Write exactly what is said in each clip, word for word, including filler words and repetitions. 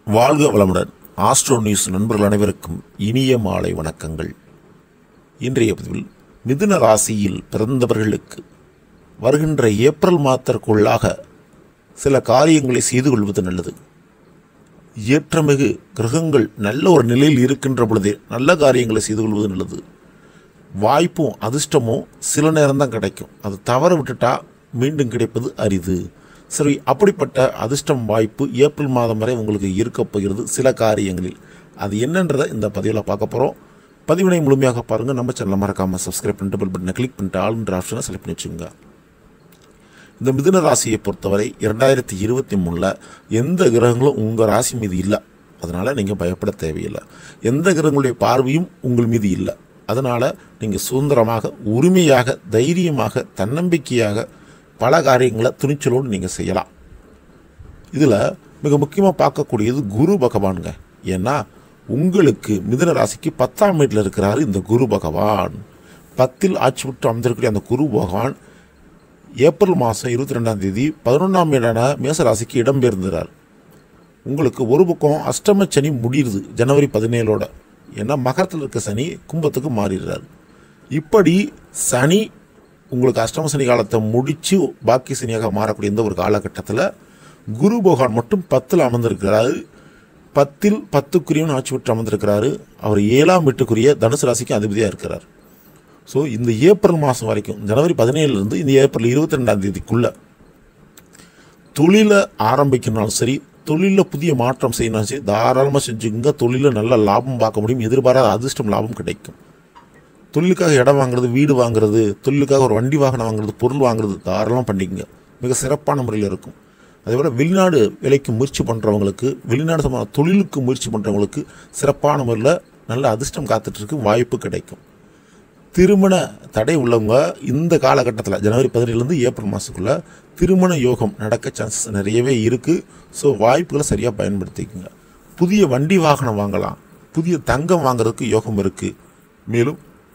வாழ்க வளமுடன். Astro news நண்பர்கள் அனைவருக்கும் இனிய மாலை வணக்கங்கள். இன்றைய பதிவில் மிதுன ராசியில் பிறந்தவர்களுக்கு வருகின்ற ஏப்ரல் மாதத்திற்குள்ளாக சில காரியங்களை செய்து கொள்வது நல்லது. ஏற்றமிகு கிரகங்கள் நல்ல ஒரு நிலையில் இருக்கின்ற பொழுதே நல்ல காரியங்களை செய்து கொள்வது நல்லது. வாய்ப்பும் அதிர்ஷ்டமும் சில நேரம்தான் கிடைக்கும், அது தவற விட்டுட்டா மீண்டும் கிடைப்பது அரிது. சரி, அப்படிப்பட்ட அதிர்ஷ்டம் வாய்ப்பு ஏப்ரல் மாதம் வரை உங்களுக்கு இருக்க போகிறது சில காரியங்களில். அது என்னன்றதை இந்த பதிவில் பார்க்க போகிறோம். பதிவினை முழுமையாக பாருங்கள். நம்ம சேனலை மறக்காமல் சப்ஸ்கிரைப் பண்ணிட்டு பெல் பட்டனை கிளிக் பண்ணிட்டு ஆளுன்ற ஆப்ஷனை செலக்ட் பண்ணி வச்சுங்க. இந்த மிதுன ராசியை பொறுத்தவரை இரண்டாயிரத்தி இருபத்தி மூணில் எந்த கிரகங்களும் உங்கள் ராசி மீது இல்லை. அதனால் நீங்கள் பயப்பட தேவையில்லை. எந்த கிரகங்களுடைய பார்வையும் உங்கள் மீது இல்லை. அதனால் நீங்கள் சுதந்திரமாக, உரிமையாக, தைரியமாக, தன்னம்பிக்கையாக பல காரியங்களை துணிச்சலோடு நீங்கள் செய்யலாம். இதில் மிக முக்கியமாக பார்க்கக்கூடியது குரு பகவானுங்க. ஏன்னா உங்களுக்கு மிதுன ராசிக்கு பத்தாம் வீட்டில் இருக்கிறாரு இந்த குரு பகவான். பத்தில் ஆட்சி விட்டு அமைந்திருக்கக்கூடிய அந்த குரு பகவான் ஏப்ரல் மாதம் இருபத்தி ரெண்டாம் தேதி பதினொன்றாம் வீடான மேச ராசிக்கு இடம்பெயர்ந்தார். உங்களுக்கு ஒரு பக்கம் அஷ்டம சனி முடியுது ஜனவரி பதினேழோட. ஏன்னா மகரத்தில் இருக்க சனி கும்பத்துக்கு மாறிடுறார். இப்படி சனி உங்களுக்கு அஷ்டம சனி காலத்தை முடித்து பாக்கி சனியாக மாறக்கூடிய இந்த ஒரு காலகட்டத்தில் குரு பகவான் மட்டும் பத்தில் அமர்ந்திருக்கிறாரு. பத்தில் பத்துக்குரியவன் ஆட்சி விட்டு அமர்ந்திருக்கிறாரு. அவர் ஏழாம் வீட்டுக்குரிய தனுசு ராசிக்கு அதிபதியாக இருக்கிறார். ஸோ இந்த ஏப்ரல் மாதம் வரைக்கும், ஜனவரி பதினேழுலேருந்து இந்த ஏப்ரல் இருபத்தி ரெண்டாம் தேதிக்குள்ளே தொழிலை ஆரம்பிக்கணும்னாலும் சரி, தொழிலில் புதிய மாற்றம் செய்யணும் சரி, தாராளமாக செஞ்சுங்க. தொழிலில் நல்ல லாபம் பார்க்க முடியும். எதிர்பாராத அதிர்ஷ்டம் லாபம் கிடைக்கும். தொழிலுக்காக இடம் வாங்குறது, வீடு வாங்குறது, தொழிலுக்காக ஒரு வண்டி வாகனம் வாங்குறது, பொருள் வாங்குறது தாராளமாக பண்ணிக்கங்க. மிக சிறப்பான முறையில் இருக்கும். அதேபோல் வெளிநாடு வேலைக்கு முயற்சி பண்ணுறவங்களுக்கு, வெளிநாடு சம்பந்த தொழிலுக்கு முயற்சி பண்ணுறவங்களுக்கு சிறப்பான முறையில் நல்ல அதிர்ஷ்டம் காத்துட்ருக்கு, வாய்ப்பு கிடைக்கும். திருமண தடை உள்ளவங்க இந்த காலகட்டத்தில் ஜனவரி பதினேழுலேருந்து ஏப்ரல் மாதத்துக்குள்ளே திருமண யோகம் நடக்க சான்சஸ் நிறையவே இருக்குது. ஸோ வாய்ப்புகளை சரியாக பயன்படுத்திக்கோங்க. புதிய வண்டி வாகனம் வாங்கலாம், புதிய தங்கம் வாங்குறதுக்கு யோகம் இருக்குது. மேலும்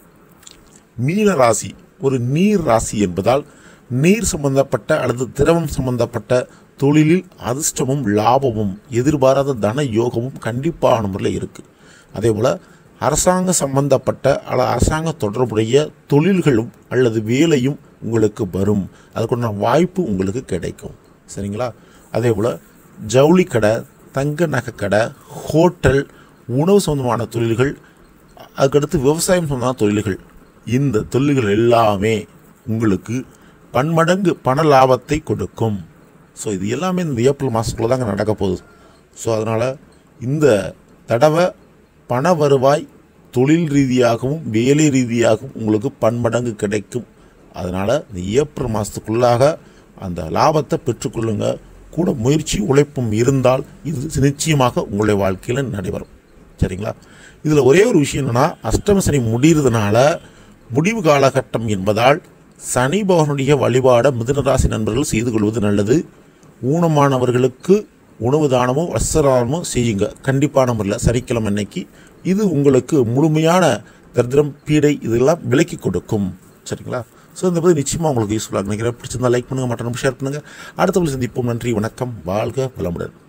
மீன ராசி ஒரு நீர் ராசி என்பதால் நீர் சம்பந்தப்பட்ட அல்லது திரவம் சம்பந்தப்பட்ட தொழிலில் அதிர்ஷ்டமும் லாபமும் எதிர்பாராத தன யோகமும் கண்டிப்பான முறையில் இருக்குது. அதே போல் அரசாங்க சம்பந்தப்பட்ட அல்லது அரசாங்க தொடர்புடைய தொழில்களும் அல்லது வேலையும் உங்களுக்கு வரும். அதுக்குண்டான வாய்ப்பு உங்களுக்கு கிடைக்கும். சரிங்களா? அதே போல் ஜவுளி கடை, தங்க நகை கடை, ஹோட்டல், உணவு சம்பந்தமான தொழில்கள், அதுக்கடுத்து விவசாயம் சம்பந்தமான தொழில்கள், இந்த தொழில்கள் எல்லாமே உங்களுக்கு பன்மடங்கு பண லாபத்தை கொடுக்கும். ஸோ இது எல்லாமே இந்த ஏப்ரல் மாதத்துக்குள்ள தாங்க நடக்க போகுது. ஸோ அதனால் இந்த தடவை பண வருவாய் தொழில் ரீதியாகவும் வேலை ரீதியாகவும் உங்களுக்கு பன்மடங்கு கிடைக்கும். அதனால் இந்த ஏப்ரல் மாதத்துக்குள்ளாக அந்த லாபத்தை பெற்றுக்கொள்ளுங்க. கூட முயற்சி உழைப்பும் இருந்தால் இது நிச்சயமாக உங்களுடைய வாழ்க்கையில் நடைபெறும். சரிங்களா? இதில் ஒரே ஒரு விஷயம் என்னென்னா, அஷ்டம சனி முடிகிறதுனால முடிவு காலகட்டம் என்பதால் சனி பகவானுடைய வழிபாட மிதுன ராசி நண்பர்கள் செய்து கொள்வது நல்லது. ஊனமானவர்களுக்கு உணவு தானமோ வஸ்திரமோ செய்யுங்க கண்டிப்பான முறையில் சனிக்கிழமை அன்னைக்கு. இது உங்களுக்கு முழுமையான தரித்திரம், பீடை இதெல்லாம் விலக்கி கொடுக்கும். சரிங்களா? ஸோ இந்த பற்றி நிச்சயமாக உங்களுக்கு யூஸ்ஃபுல்லாக நினைக்கிறேன். பிடிச்சிருந்தால் லைக் பண்ணுங்கள், மற்ற ஷேர் பண்ணுங்கள். அடுத்த சந்திப்போம். நன்றி, வணக்கம், வாழ்க வளமுடன்.